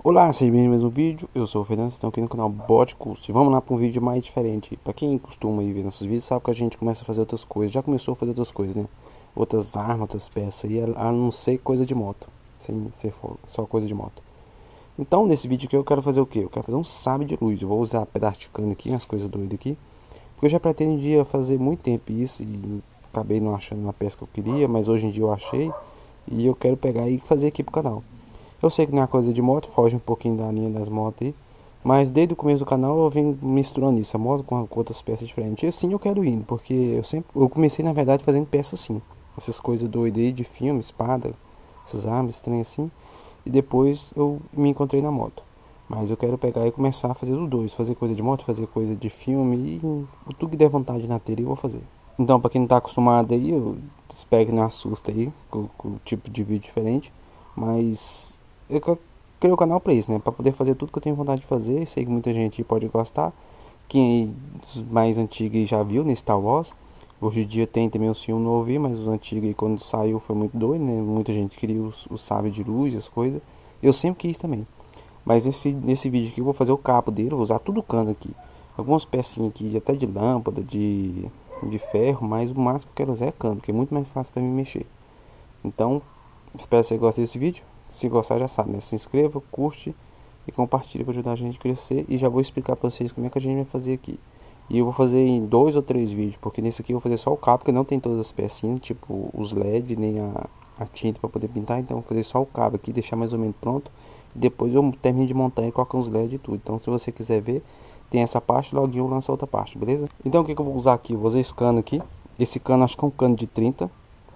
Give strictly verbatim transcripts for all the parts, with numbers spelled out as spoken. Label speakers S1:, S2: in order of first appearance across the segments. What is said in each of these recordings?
S1: Olá, seja bem-vindo a mais um vídeo. Eu sou o Fernando, estão aqui no canal Bot Custom. E vamos lá para um vídeo mais diferente. Para quem costuma ir ver nossos vídeos, sabe que a gente começa a fazer outras coisas. Já começou a fazer outras coisas, né? Outras armas, outras peças. E a não ser coisa de moto. Sem ser só coisa de moto. Então, nesse vídeo aqui eu quero fazer o que? Eu quero fazer um sabre de luz. Eu vou usar pedaço de cano aqui, umas coisas doidas aqui. Porque eu já pretendia fazer muito tempo isso. E acabei não achando uma peça que eu queria. Mas hoje em dia eu achei. E eu quero pegar e fazer aqui pro canal. Eu sei que não é coisa de moto, foge um pouquinho da linha das motos aí. Mas desde o começo do canal eu venho misturando isso, a moto com, com outras peças diferentes. E assim eu quero ir, porque eu sempre. Eu comecei na verdade fazendo peças assim. Essas coisas doidas aí de filme, espada, essas armas, trem assim. E depois eu me encontrei na moto. Mas eu quero pegar e começar a fazer os dois. Fazer coisa de moto, fazer coisa de filme. E o tudo que der vontade na telha eu vou fazer. Então pra quem não tá acostumado aí, eu espero que não assusta aí com, com o tipo de vídeo diferente. Mas eu criei o canal pra isso, né? Pra poder fazer tudo que eu tenho vontade de fazer. Sei que muita gente pode gostar. Quem mais antigo já viu nesse Star Wars. Hoje em dia tem também os filmes novos, mas os antigos quando saiu foi muito doido, né? Muita gente queria os, os sabres de luz, as coisas. Eu sempre quis também. Mas nesse, nesse vídeo aqui eu vou fazer o cabo dele, vou usar tudo cano aqui. Algumas pecinhas aqui, até de lâmpada, de, de ferro, mas o máximo que eu quero usar é cano, que é muito mais fácil pra mim mexer. Então, espero que você goste desse vídeo. Se gostar já sabe, né? Se inscreva, curte e compartilha para ajudar a gente a crescer. E já vou explicar para vocês como é que a gente vai fazer aqui. E eu vou fazer em dois ou três vídeos, porque nesse aqui eu vou fazer só o cabo, porque não tem todas as pecinhas, tipo os L E D, nem a, a tinta para poder pintar. Então eu vou fazer só o cabo aqui, deixar mais ou menos pronto. E depois eu termino de montar e colocar os L E D e tudo. Então se você quiser ver, tem essa parte, logo eu lanço a outra parte, beleza? Então o que, que eu vou usar aqui? Eu vou usar esse cano aqui. Esse cano acho que é um cano de trinta.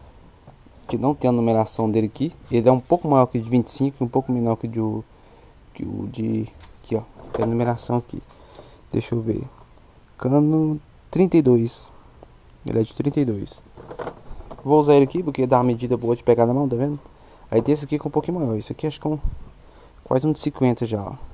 S1: Que não tem a numeração dele aqui. Ele é um pouco maior que o de vinte e cinco e um pouco menor que o, que o de... Aqui, ó. Tem a numeração aqui. Deixa eu ver. Cano trinta e dois. Ele é de trinta e dois. Vou usar ele aqui porque dá uma medida boa de pegar na mão, tá vendo? Aí tem esse aqui que é um pouquinho maior. Esse aqui acho que é um, quase um de cinquenta já, ó.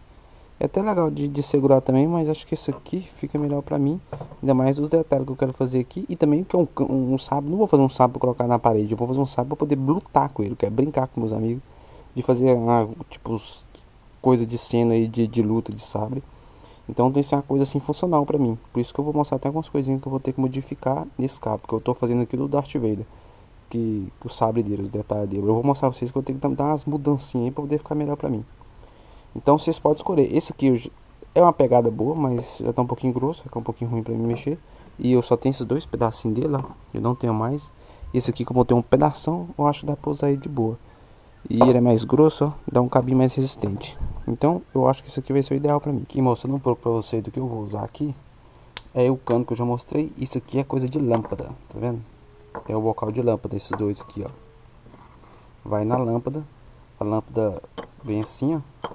S1: É até legal de, de segurar também, mas acho que esse aqui fica melhor pra mim. Ainda mais os detalhes que eu quero fazer aqui. E também que é um, um, um sabre. Não vou fazer um sabre pra colocar na parede. Eu vou fazer um sabre pra poder lutar com ele. Eu quero brincar com meus amigos. De fazer, ah, tipo, coisa de cena aí de, de luta de sabre. Então tem que ser uma coisa assim funcional pra mim. Por isso que eu vou mostrar até algumas coisinhas que eu vou ter que modificar nesse cabo. Que eu tô fazendo aqui do Darth Vader. Que, que o sabre dele, os detalhes dele. Eu vou mostrar pra vocês que eu tenho que dar umas mudancinhas aí pra poder ficar melhor pra mim. Então vocês podem escolher. Esse aqui é uma pegada boa, mas já tá um pouquinho grosso, é um pouquinho ruim pra mim mexer. E eu só tenho esses dois pedacinhos dele, ó. Eu não tenho mais. Esse aqui, como eu tenho um pedação, eu acho que dá pra usar ele de boa. E ele é mais grosso, ó, dá um cabinho mais resistente. Então eu acho que isso aqui vai ser o ideal pra mim. Aqui mostrando um pouco pra vocês do que eu vou usar aqui. É o cano que eu já mostrei. Isso aqui é coisa de lâmpada, tá vendo? É o bocal de lâmpada, esses dois aqui, ó. Vai na lâmpada. A lâmpada vem assim, ó.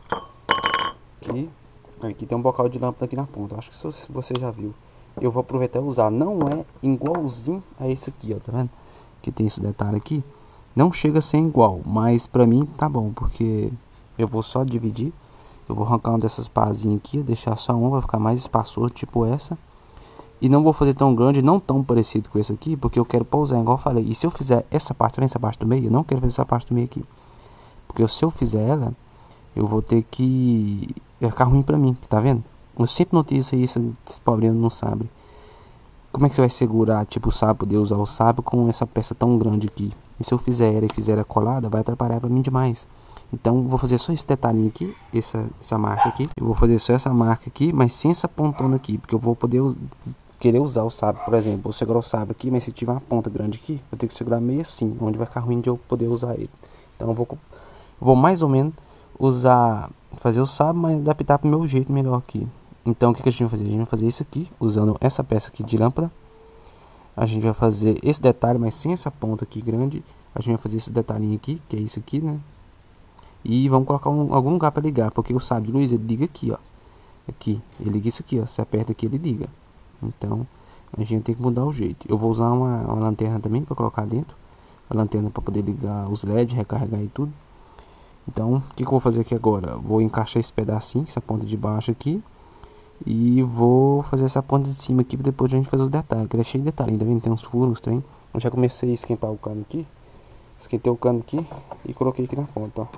S1: Aqui, aqui tem um bocal de lâmpada aqui na ponta. Acho que você já viu. Eu vou aproveitar e usar. Não é igualzinho a esse aqui, ó, tá vendo? Que tem esse detalhe aqui. Não chega a ser igual, mas pra mim tá bom, porque eu vou só dividir. Eu vou arrancar uma dessas pazinhas aqui, deixar só uma, vai ficar mais espaçoso, tipo essa. E não vou fazer tão grande, não tão parecido com esse aqui, porque eu quero pousar, igual eu falei. E se eu fizer essa parte, essa parte do meio, eu não quero fazer essa parte do meio aqui. Porque se eu fizer ela, eu vou ter que... vai ficar ruim pra mim, tá vendo? Eu sempre notei isso aí, esse pobre não sabe. Como é que você vai segurar, tipo, o sabre, poder usar o sabre com essa peça tão grande aqui? E se eu fizer ela e fizer ela colada, vai atrapalhar pra mim demais. Então, vou fazer só esse detalhinho aqui, essa, essa marca aqui. Eu vou fazer só essa marca aqui, mas sem essa pontona aqui, porque eu vou poder querer usar o sabre, por exemplo. Vou segurar o sabre aqui, mas se tiver uma ponta grande aqui, eu tenho que segurar meio assim, onde vai ficar ruim de eu poder usar ele. Então, eu vou, vou mais ou menos usar, fazer o sabre, mas adaptar pro meu jeito melhor aqui. Então o que, que a gente vai fazer? A gente vai fazer isso aqui, usando essa peça aqui de lâmpada. A gente vai fazer esse detalhe, mas sem essa ponta aqui grande. A gente vai fazer esse detalhinho aqui, que é isso aqui, né? E vamos colocar um, algum lugar para ligar, porque o sabre de luz, ele liga aqui, ó. Aqui, ele liga isso aqui, ó. Se aperta aqui, ele liga. Então, a gente tem que mudar o jeito. Eu vou usar uma, uma lanterna também para colocar dentro. A lanterna para poder ligar os L E D, recarregar e tudo. Então, o que, que eu vou fazer aqui agora? Vou encaixar esse pedacinho, essa ponta de baixo aqui. E vou fazer essa ponta de cima aqui, para depois a gente fazer os detalhes. Que ele é cheio de detalhes, ainda vem, tem uns furos, tem. Eu já comecei a esquentar o cano aqui. Esquentei o cano aqui e coloquei aqui na ponta, ó.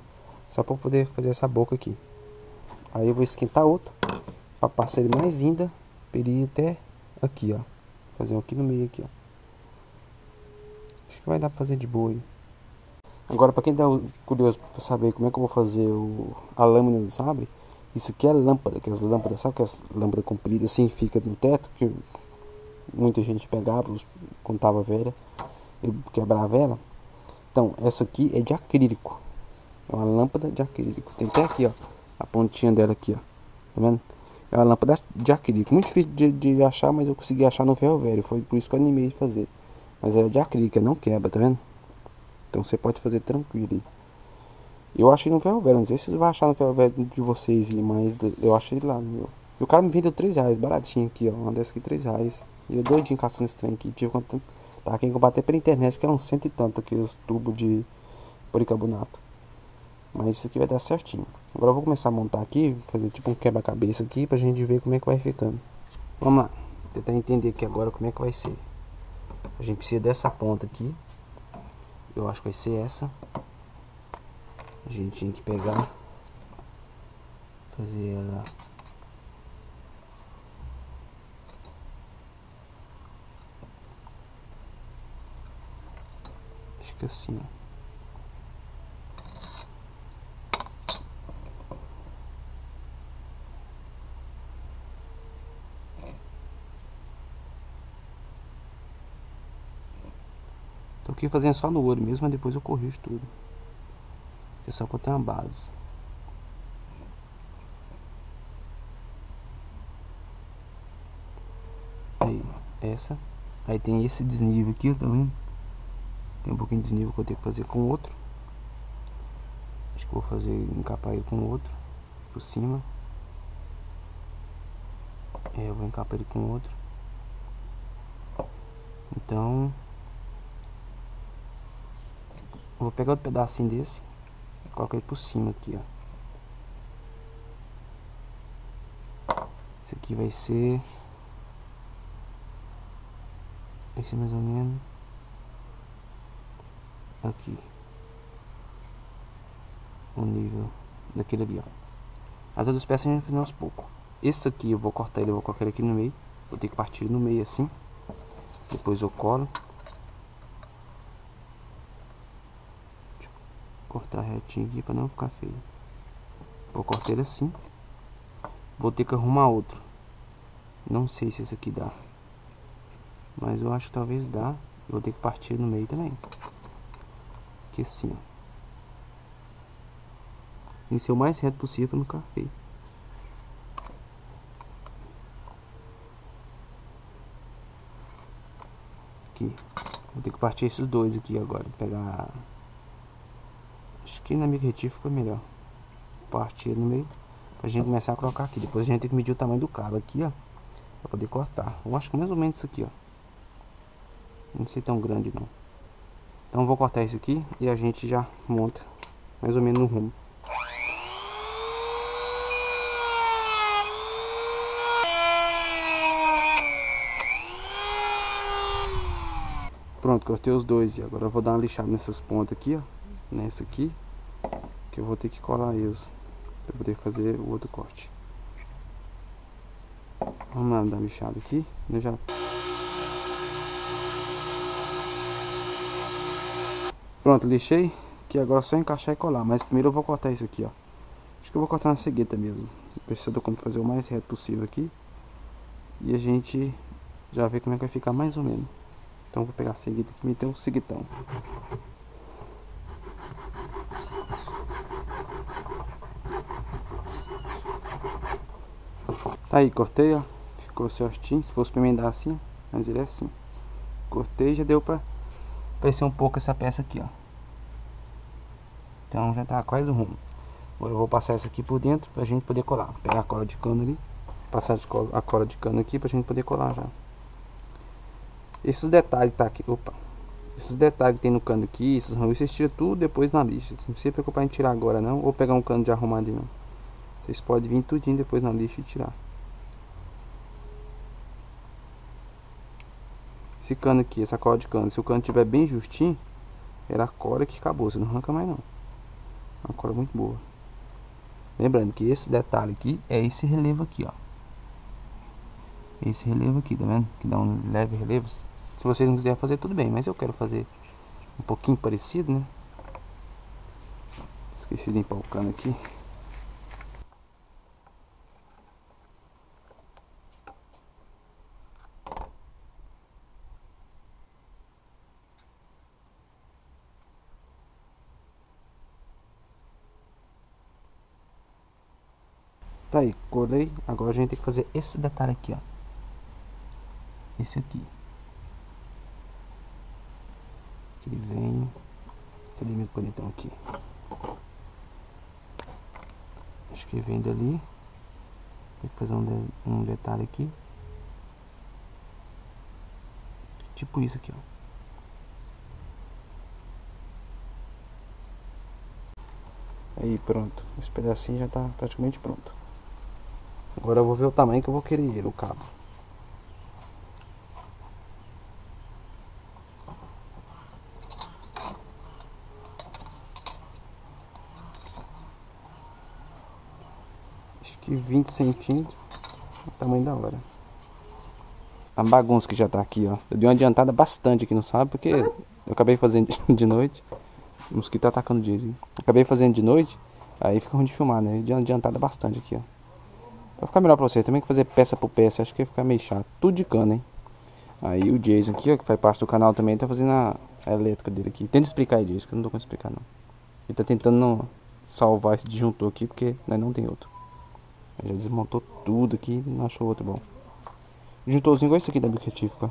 S1: Só para poder fazer essa boca aqui. Aí eu vou esquentar outro, para passar ele mais ainda, para ele ir até aqui, ó. Fazer um aqui no meio aqui, ó. Acho que vai dar para fazer de boa aí. Agora, para quem tá curioso para saber como é que eu vou fazer o, a lâmina do sabre, isso aqui é lâmpada, que as lâmpadas, sabe que as lâmpadas compridas assim fica no teto, que muita gente pegava quando tava velha, eu quebrava ela. Então, essa aqui é de acrílico. É uma lâmpada de acrílico. Tem até aqui, ó, a pontinha dela aqui, ó. Tá vendo? É uma lâmpada de acrílico. Muito difícil de, de achar, mas eu consegui achar no ferro velho. Foi por isso que eu animei de fazer. Mas ela é de acrílico, não quebra, tá vendo? Então você pode fazer tranquilo aí. Eu achei no ferro velho, não sei se você vai achar no ferro velho de vocês, mas eu achei lá no meu. E o cara me vendeu três reais, baratinho aqui, ó. Uma dessas aqui, três reais. E eu doidinho caçando esse trem aqui. Tive quanto. Tá, quem combater pela internet, que é uns cento e tanto aqueles tubos de policarbonato. Mas isso aqui vai dar certinho. Agora eu vou começar a montar aqui, fazer tipo um quebra-cabeça aqui pra gente ver como é que vai ficando. Vamos lá, tentar entender aqui agora como é que vai ser. A gente precisa dessa ponta aqui. Eu acho que vai ser essa. A gente tinha que pegar, fazer ela acho que assim, ó. Tô aqui fazendo só no olho mesmo, mas depois eu corrijo tudo. É só que eu tenho uma base. Aí, essa. Aí tem esse desnível aqui, tá vendo? Tem um pouquinho de desnível que eu tenho que fazer com o outro. Acho que vou fazer, encapar ele com o outro por cima. É, eu vou encapar ele com o outro. Então, vou pegar outro pedacinho desse e colocar ele por cima aqui, ó. Esse aqui vai ser esse mais ou menos aqui, o nível daquele ali, ó. As outras peças a gente vai fazer aos poucos. Esse aqui eu vou cortar ele, eu vou colocar ele aqui no meio. Vou ter que partir no meio assim. Depois eu colo. Deixa eu cortar retinho aqui para não ficar feio. Vou cortar ele assim. Vou ter que arrumar outro. Não sei se esse aqui dá, mas eu acho que talvez dá. Eu vou ter que partir no meio também. Aqui assim, ó. Tem que ser o mais reto possível para não ficar feio. Aqui. Vou ter que partir esses dois aqui agora. Vou pegar. Acho que na mica retífica é melhor. Partir no meio. Pra gente começar a colocar aqui. Depois a gente tem que medir o tamanho do cabo aqui, ó. Pra poder cortar. Eu acho que mais ou menos isso aqui, ó. Não sei tão grande não. Então eu vou cortar isso aqui e a gente já monta mais ou menos no rumo. Pronto, cortei os dois e agora eu vou dar uma lixada nessas pontas aqui, ó. Nessa aqui, que eu vou ter que colar eles para poder fazer o outro corte. Vamos lá dar uma lixada aqui. Eu já... Pronto, lixei. Que agora é só encaixar e colar. Mas primeiro eu vou cortar isso aqui, ó. Acho que eu vou cortar na cegueta mesmo. Preciso do como fazer o mais reto possível aqui. E a gente já vê como é que vai ficar mais ou menos. Então eu vou pegar a cegueta aqui e meter um ceguetão. Tá aí, cortei, ó. Ficou certinho. Se fosse pra emendar assim, mas ele é assim. Cortei, já deu pra parecer um pouco essa peça aqui, ó. Então já tá quase o rumo. Agora eu vou passar essa aqui por dentro pra gente poder colar. Vou pegar a cola de cano ali. Passar a cola de cano aqui pra gente poder colar já. Esses detalhes tá aqui. Opa. Esses detalhes que tem no cano aqui, esses ranhos, vocês tiram tudo depois na lixa. Não se preocupar em tirar agora não. Ou pegar um cano de arrumado não. Vocês podem vir tudinho depois na lixa e tirar. Esse cano aqui, essa cola de cano, se o cano estiver bem justinho, era a cola que acabou, você não arranca mais não. Uma cola muito boa. Lembrando que esse detalhe aqui é esse relevo aqui, ó. Esse relevo aqui, tá vendo? Que dá um leve relevo. Se vocês não quiserem fazer, tudo bem. Mas eu quero fazer um pouquinho parecido, né? Esqueci de limpar o cano aqui. Tá aí, colei. Agora a gente tem que fazer esse detalhe aqui, ó. Esse aqui. Que vem... Cadê meu canetão aqui? Acho que vem dali. Tem que fazer um, de... um detalhe aqui. Tipo isso aqui, ó. Aí, pronto. Esse pedacinho já tá praticamente pronto. Agora eu vou ver o tamanho que eu vou querer o cabo. Acho que vinte centímetros. O tamanho da hora. A bagunça que já tá aqui, ó. Eu dei uma adiantada bastante aqui no sábado, porque eu acabei fazendo de noite. O mosquito tá atacando o diesel. Acabei fazendo de noite, aí fica ruim de filmar, né? Eu dei uma adiantada bastante aqui, ó. Pra ficar melhor pra vocês, também que fazer peça por peça, acho que ia ficar meio chato. Tudo de cano, hein? Aí o Jason aqui, ó, que faz parte do canal também, tá fazendo a, a elétrica dele aqui. Tenta explicar aí, Jason, que eu não tô conseguindo explicar, não. Ele tá tentando salvar esse disjuntor aqui, porque né, não tem outro. Ele já desmontou tudo aqui, não achou outro bom. Disjuntorzinho igual esse aqui da bica retífica.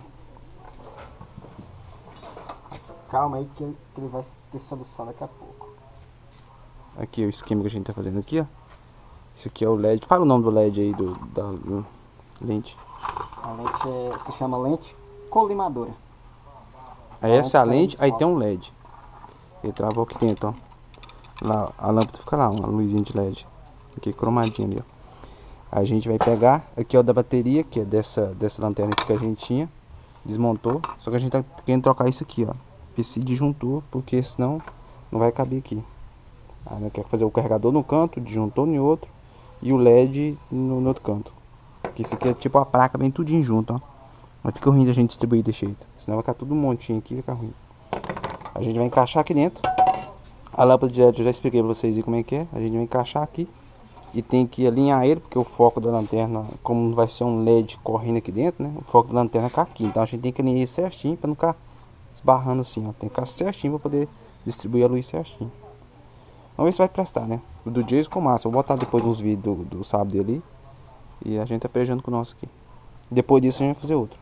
S2: Calma aí que ele, que ele vai ter solução daqui a pouco.
S1: Aqui o esquema que a gente tá fazendo aqui, ó. Esse aqui é o L E D. Fala o nome do L E D aí, do, da do lente.
S2: A lente é, se chama lente colimadora.
S1: Aí essa é a lente, aí tem um L E D. Ele travou aqui dentro, ó. Lá, a lâmpada fica lá, uma luzinha de L E D. Aqui cromadinha ali, ó. Aí a gente vai pegar, aqui é o da bateria, que é dessa, dessa lanterna aqui que a gente tinha. Desmontou. Só que a gente tá querendo trocar isso aqui, ó. Esse disjuntor, porque senão não vai caber aqui. Aí nós quer fazer o carregador no canto, o disjuntor no outro. E o L E D no, no outro canto. Que isso aqui é tipo a placa bem tudinho junto, ó. Mas fica ruim da gente distribuir desse jeito. Senão vai ficar tudo um montinho aqui e vai ficar ruim. A gente vai encaixar aqui dentro. A lâmpada de L E D eu já expliquei pra vocês aí como é que é. A gente vai encaixar aqui. E tem que alinhar ele, porque o foco da lanterna, como vai ser um L E D correndo aqui dentro, né? O foco da lanterna fica aqui. Então a gente tem que alinhar ele certinho pra não ficar esbarrando assim, ó. Tem que ficar certinho pra poder distribuir a luz certinho. Vamos ver se vai prestar, né? O do Jason com massa. Vou botar depois uns vídeos do, do sábado dele. E a gente tá pelejando com o nosso aqui. Depois disso a gente vai fazer outro.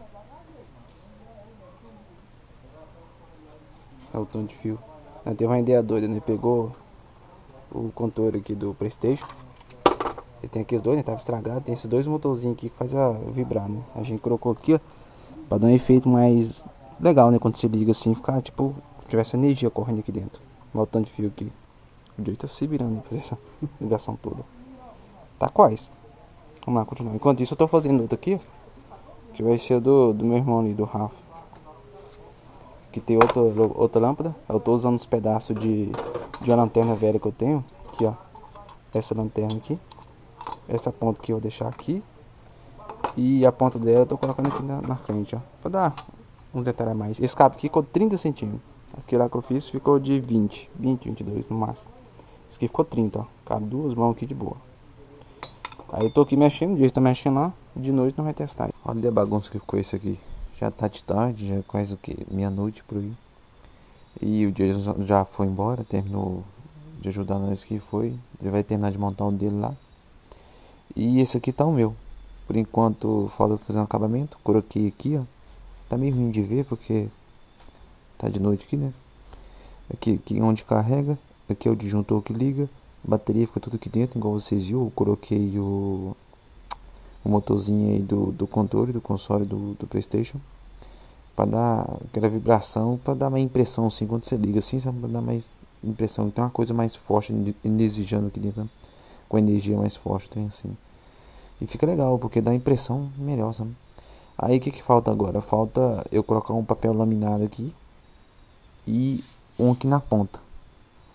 S1: É o tanto de fio. Teve uma ideia doida, né? Pegou o controle aqui do PlayStation. Ele tem aqui os dois, né? Tava estragado. Tem esses dois motorzinhos aqui que faz a vibrar, né? A gente colocou aqui, ó. Pra dar um efeito mais legal, né? Quando você liga assim, ficar tipo, tivesse energia correndo aqui dentro. Olha o tanto de fio aqui. O jeito tá se virando pra fazer essa ligação toda. Tá quase. Vamos lá, continuar. Enquanto isso eu tô fazendo outro aqui, ó. Que vai ser do, do meu irmão ali, do Rafa. Que tem outra, outra lâmpada. Eu tô usando os pedaços de, de uma lanterna velha que eu tenho. Aqui, ó. Essa lanterna aqui. Essa ponta aqui eu vou deixar aqui. E a ponta dela eu tô colocando aqui na, na frente, ó. Pra dar uns detalhes a mais. Esse cabo aqui ficou trinta centímetros. Aquele lá que eu fiz ficou de vinte, vinte, vinte e dois no máximo. Esse aqui ficou trinta, ó. Cabe duas mãos aqui de boa. Aí eu tô aqui mexendo, o dia tá mexendo lá. De noite não vai testar. Olha a bagunça que ficou isso aqui. Já tá de tarde, já é quase o que? Meia-noite por aí. E o dia já foi embora, terminou de ajudar nós que foi. Ele vai terminar de montar o dele lá. E esse aqui tá o meu. Por enquanto falta fazer um acabamento. Coloquei aqui, ó. Tá meio ruim de ver porque tá de noite aqui, né? Aqui, aqui onde carrega. Aqui é o disjuntor que liga. A bateria fica tudo aqui dentro, igual vocês viram. Eu coloquei o, o motorzinho aí do, do controle, do console do, do PlayStation. Pra dar aquela vibração, pra dar mais impressão assim. Quando você liga assim, pra dar mais impressão. Tem uma coisa mais forte desejando aqui dentro, né? Com energia mais forte, tem assim. E fica legal, porque dá impressão melhor, sabe? Aí o que que falta agora? Falta eu colocar um papel laminado aqui e um aqui na ponta.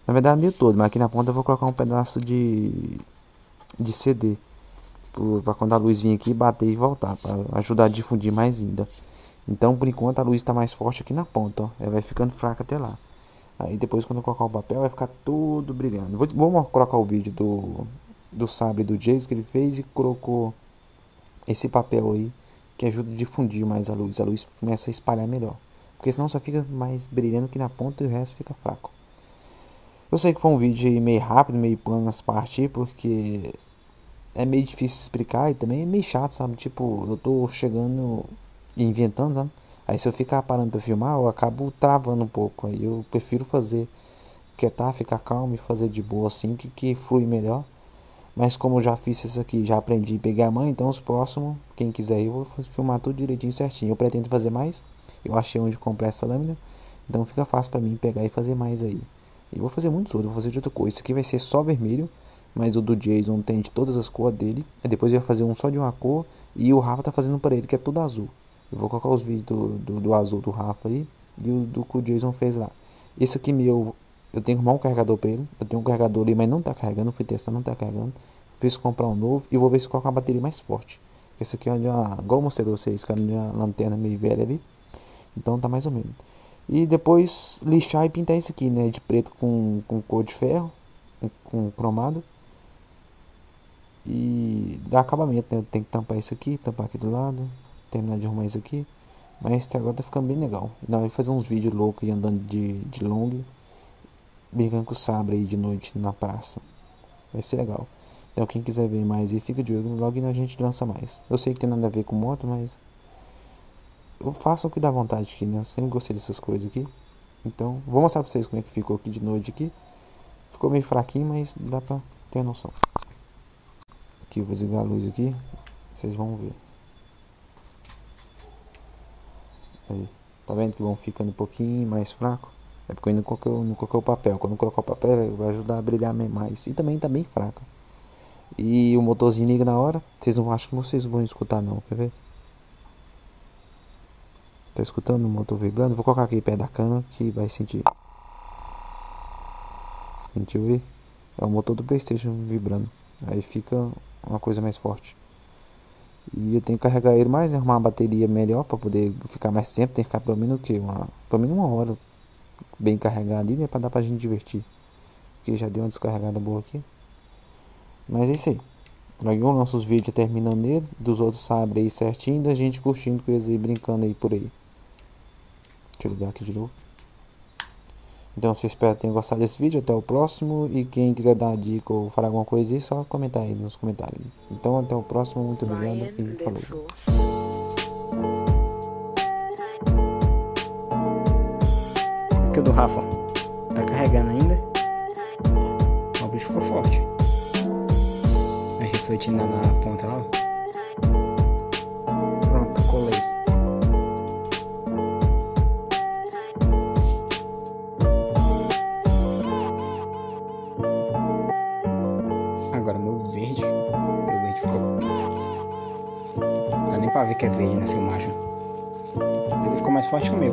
S1: Na verdade nem todo, mas aqui na ponta eu vou colocar um pedaço de, de C D. Para quando a luz vir aqui bater e voltar, para ajudar a difundir mais ainda. Então por enquanto a luz está mais forte aqui na ponta, ó. Ela vai ficando fraca até lá. Aí depois quando eu colocar o papel vai ficar tudo brilhando. Vou, vou colocar o vídeo do, do sabre do Jason que ele fez e colocou esse papel aí que ajuda a difundir mais a luz. A luz começa a espalhar melhor. Porque senão só fica mais brilhando aqui na ponta e o resto fica fraco. Eu sei que foi um vídeo aí meio rápido, meio plano nas partes, porque é meio difícil explicar e também é meio chato, sabe? Tipo, eu tô chegando e inventando, sabe? Aí se eu ficar parando pra filmar, eu acabo travando um pouco. Aí eu prefiro fazer quietar, ficar calmo e fazer de boa assim, que, que flui melhor. Mas como eu já fiz isso aqui, já aprendi a pegar a mãe, então os próximos, quem quiser eu vou filmar tudo direitinho, certinho. Eu pretendo fazer mais, eu achei onde comprar essa lâmina, então fica fácil pra mim pegar e fazer mais aí. E vou fazer muitos outros, vou fazer de outra cor. Isso aqui vai ser só vermelho, mas o do Jason tem de todas as cores dele. E depois eu vou fazer um só de uma cor, e o Rafa tá fazendo para ele, que é tudo azul. Eu vou colocar os vídeos do, do, do azul do Rafa aí, e o do que o Jason fez lá. Esse aqui meu, eu tenho que arrumar um carregador pra ele. Eu tenho um carregador ali, mas não tá carregando, fui testar, não tá carregando. Preciso comprar um novo e vou ver se colocar uma bateria mais forte. Esse aqui é onde uma, igual eu mostrei pra vocês, que é uma lanterna meio velha ali. Então tá mais ou menos. E depois lixar e pintar isso aqui, né? De preto com, com cor de ferro, com, com cromado. E dar acabamento, né? Tem que tampar isso aqui, tampar aqui do lado. Terminar de arrumar isso aqui. Mas até agora tá ficando bem legal. Não, vai fazer uns vídeos loucos aí andando de, de long. Brincando com o sabre aí de noite na praça. Vai ser legal. Então quem quiser ver mais e fica de olho, logo a gente lança mais. Eu sei que tem nada a ver com moto, mas eu faço o que dá vontade aqui, né? Eu sempre gostei dessas coisas aqui. Então vou mostrar pra vocês como é que ficou aqui de noite aqui. Ficou meio fraquinho, mas dá pra ter noção. Aqui eu vou desligar a luz aqui. Vocês vão ver. Aí, tá vendo que vão ficando um pouquinho mais fraco? É porque eu ainda não coloquei, não coloquei o papel. Quando eu colocar o papel vai ajudar a brilhar mais. E também tá bem fraco. E o motorzinho liga na hora. Vocês não acham que vocês vão escutar não, quer ver? Tá escutando o motor vibrando? Vou colocar aqui perto da câmera que vai sentir. Sentiu aí? É o motor do PlayStation vibrando. Aí fica uma coisa mais forte. E eu tenho que carregar ele mais, né? Arrumar uma bateria melhor pra poder ficar mais tempo. Tem que ficar pelo menos o que? Uma, pelo menos uma hora bem carregado ali, né? Pra dar pra gente divertir. Porque já deu uma descarregada boa aqui. Mas é isso aí. Logo nossos vídeos terminando nele. Dos outros sabres aí certinho. Da gente curtindo com eles aí, brincando aí por aí. Deixa eu ligar aqui de novo. Então eu espero que tenham gostado desse vídeo. Até o próximo. E quem quiser dar dica ou falar alguma coisa aí, só comentar aí nos comentários. Então até o próximo. Muito obrigado e falou.
S2: Aqui o do Rafa. Tá carregando ainda. O bicho ficou forte. Vai refletindo lá na ponta lá. Pronto, colei. Agora meu verde. Meu verde ficou. Não dá nem pra ver que é verde na filmagem. Ele ficou mais forte que o meu.